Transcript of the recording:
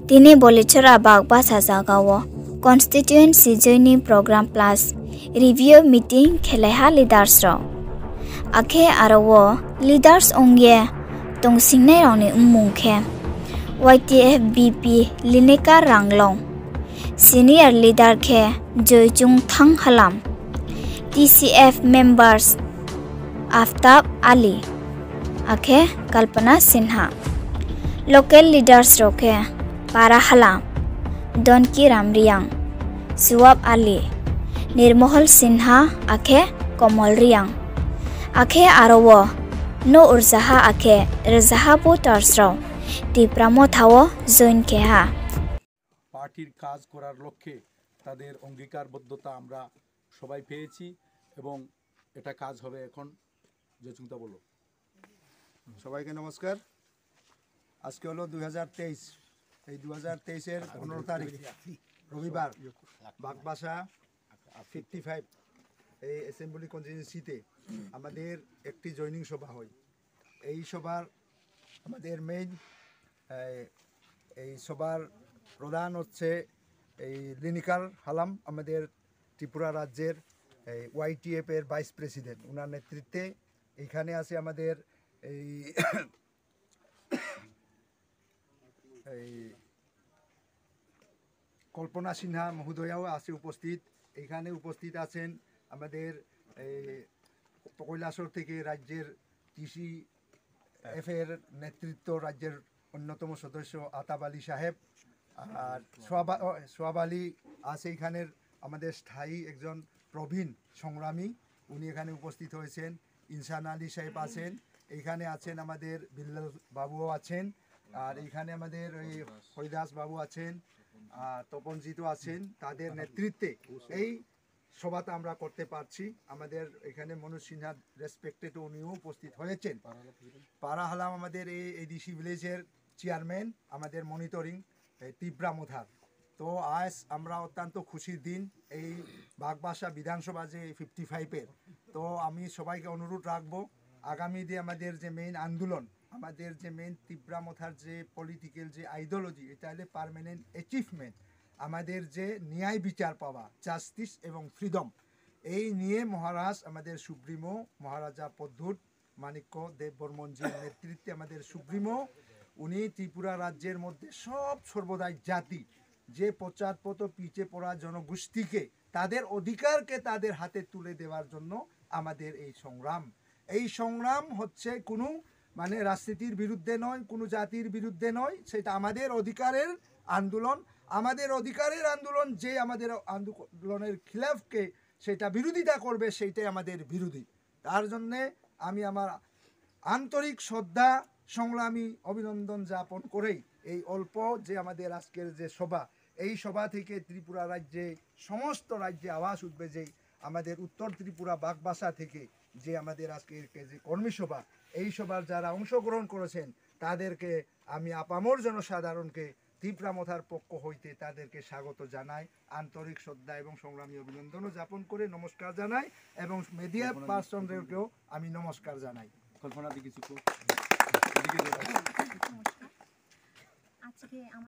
Tini Balicherra bagbasa jagao constituency joining program plus review meeting kheleha leaders ro akhe arawo leaders ongye tongsingnai rongni umungkhe YTF BP Linika Ranglong senior leader khe Joychung Thang Halam TCF members Aftab Ali akhe Kalpana Sinha local leaders roke Para Halam Donki Ramriang Suwab Ali Nirmohol Sinha akhe Komol Riang akhe arawo no urzaha akhe rezaha voters-raw Tipra motha join keha পার্টির কাজ করার লক্ষ্যে তাদের অঙ্গীকারবদ্ধতা আমরা সবাই পেয়েছি এবং এটা কাজ হবে এখন জয়চুংতা বলো সবাইকে নমস্কার আজকে হলো 2023 এই 2023 এর 15 তারিখ রবিবার বাগবাসা 55 এই অ্যাসেম্বলি কনস্টিটিউয়েন্সিতে আমাদের একটি জয়েনিং সভা হয় এই সভার আমাদের মেইন এই সভার প্রধান হচ্ছে এই লিনিকার হালাম আমাদের ত্রিপুরা রাজ্যের YTF এর ভাইস প্রেসিডেন্ট ওনার নেতৃত্বে এখানে আছে আমাদের এই কল্পনা সিনহা মহোদয়াও আছে উপস্থিত এখানে উপস্থিত আছেন আমাদের কৈলাসহর থেকে রাজ্যের TCF এর নেতৃত্ব রাজ্যের অন্যতম সদস্য আতাব আলী সাহেব আর সোয়াব আলী আছে এখানের আমাদের স্থায়ী একজন প্রবীণ সংগ্রামী উনি এখানে উপস্থিত হয়েছেন ইনসান আলী সাহেব আছেন এখানে আছেন আমাদের বিল্লাল বাবুও আছেন আর এখানে আমাদের ওই হরিদাস বাবু আছেন আর তপনজিৎও আছেন তাদের নেতৃত্বে এই সভাটা আমরা করতে পারছি আমাদের এখানে মনোজ সিনহা রেসপেক্টেড উনিও উপস্থিত হয়েছেন পারা হালাম আমাদের এই এডিসি ভিলেজের চেয়ারম্যান আমাদের মনিটরিং টিপ্রা মথার তো আজ আমরা অত্যন্ত খুশির দিন এই বাগবাসা বিধানসভা যে 55-এর তো আমি সবাইকে অনুরোধ রাখবো আগামী দিয়ে আমাদের যে মেইন আন্দোলন আমাদের যে মেইন টিপ্রা মথার যে পলিটিক্যাল যে আইডিওলজি এটা হলে পার্মানেন্ট অ্যাচিভমেন্ট আমাদের যে ন্যায় বিচার পাওয়া জাস্টিস এবং ফ্রিডম এই নিয়ে মহারাজ আমাদের সুপ্রিমো মহারাজা পদ্মুত মানিক্য দেব বর্মনজির নেতৃত্বে আমাদের সুপ্রিমো উনি ত্রিপুরা রাজ্যের মধ্যে সব সর্বদাই জাতি যে পশ্চাৎপদ পিছিয়ে পড়া জনগোষ্ঠীকে তাদের অধিকারকে তাদের হাতে তুলে দেওয়ার জন্য আমাদের এই সংগ্রাম হচ্ছে কোনো মানে রাজনীতির বিরুদ্ধে নয় কোনো জাতির বিরুদ্ধে নয় সেটা আমাদের অধিকারের আন্দোলন যে আমাদের আন্দোলনের খিলাফকে সেটা বিরোধিতা করবে সেইটাই আমাদের বিরোধী তার জন্যে আমি আমার আন্তরিক শ্রদ্ধা সংগ্রামী অভিনন্দন যাপন করেই এই অল্প যে আমাদের আজকের যে সভা এই সভা থেকে ত্রিপুরা রাজ্যে সমস্ত রাজ্যে আওয়াজ উঠবে যে আমাদের উত্তর ত্রিপুরা বাগবাসা থেকে যে আমাদের আজকের যে কর্মী সভা এই সভার যারা অংশগ্রহণ করেছেন তাদেরকে আমি আপামর জনসাধারণকে ত্রিপুরা মথার পক্ষ হইতে তাদেরকে স্বাগত জানাই আন্তরিক শ্রদ্ধা এবং সংগ্রামী অভিনন্দনও যাপন করে নমস্কার জানাই এবং মিডিয়া পার্সনদেরকেও আমি নমস্কার জানাই কল্পনা দিকে কিছু